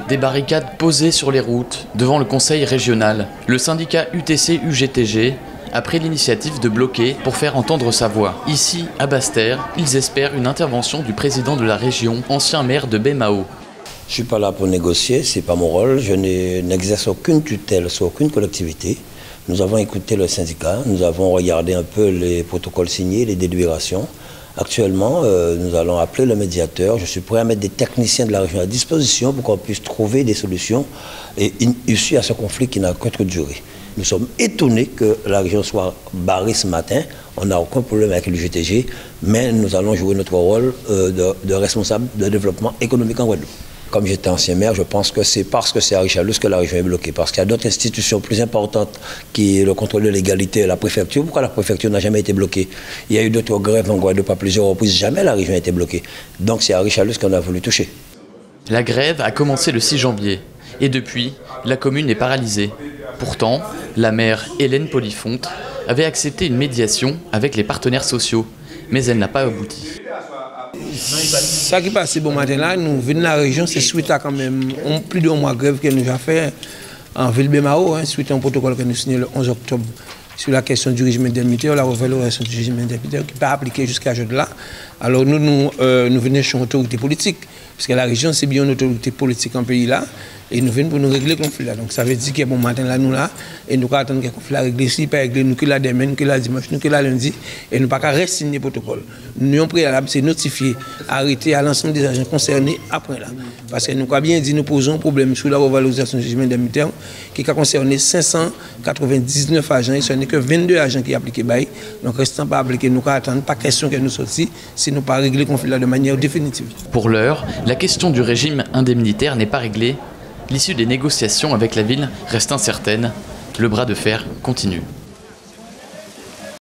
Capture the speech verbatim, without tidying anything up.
Des barricades posées sur les routes, devant le conseil régional. Le syndicat U T C U G T G a pris l'initiative de bloquer pour faire entendre sa voix. Ici, à Basse-Terre, ils espèrent une intervention du président de la région, ancien maire de Baie-Mahault. Je ne suis pas là pour négocier, ce n'est pas mon rôle. Je n'exerce aucune tutelle sur aucune collectivité. Nous avons écouté le syndicat, nous avons regardé un peu les protocoles signés, les délibérations. Actuellement, euh, nous allons appeler le médiateur. Je suis prêt à mettre des techniciens de la région à disposition pour qu'on puisse trouver des solutions et issues à ce conflit qui n'a que trop duré. Nous sommes étonnés que la région soit barrée ce matin. On n'a aucun problème avec l'U G T G, mais nous allons jouer notre rôle euh, de, de responsable de développement économique en Guadeloupe. Comme j'étais ancien maire, je pense que c'est parce que c'est à Richard-Luce que la région est bloquée. Parce qu'il y a d'autres institutions plus importantes qui le contrôle de l'égalité, la préfecture. Pourquoi la préfecture n'a jamais été bloquée? Il y a eu d'autres grèves en Guadeloupe à plusieurs reprises. Jamais la région a été bloquée. Donc c'est à Richard-Luce qu'on a voulu toucher. La grève a commencé le six janvier. Et depuis, la commune est paralysée. Pourtant, la maire Hélène Polifonte avait accepté une médiation avec les partenaires sociaux. Mais elle n'a pas abouti. Ça qui passe bon matin là, nous venons de la région, c'est suite à quand même on, plus de un mois de grève que nous avons fait en ville Baie-Mahault, hein, suite à un protocole que nous avons signé le onze octobre sur la question du régime indemnitaire, la revalorisation du régime indemnitaire qui n'est pas appliqué jusqu'à aujourd'hui-là. Alors nous, nous, euh, nous venons chez une autorité politique, parce que la région c'est bien une autorité politique en pays là, et nous venons pour nous régler le conflit là. Donc ça veut dire que bon matin là, nous là, et nous attendons que le conflit là réglé, si pas réglé, nous que la demain, nous que la dimanche, nous que la lundi, et nous pas qu'à re-signer le protocole. Nous avons préalable, c'est notifier, arrêter à l'ensemble des agents concernés après là. Parce que nous avons bien dit, nous posons un problème sur la revalorisation du régime indemnitaire qui a concerné cinq cent quatre-vingt-dix-neuf agents, et ce n'est que vingt-deux agents qui appliquent bail. Donc restant pas appliqué, nous attendons, pas question que nous sortions si nous pas régler le conflit là de manière définitive. Pour l'heure, la question du régime indemnitaire n'est pas réglée. L'issue des négociations avec la ville reste incertaine. Le bras de fer continue.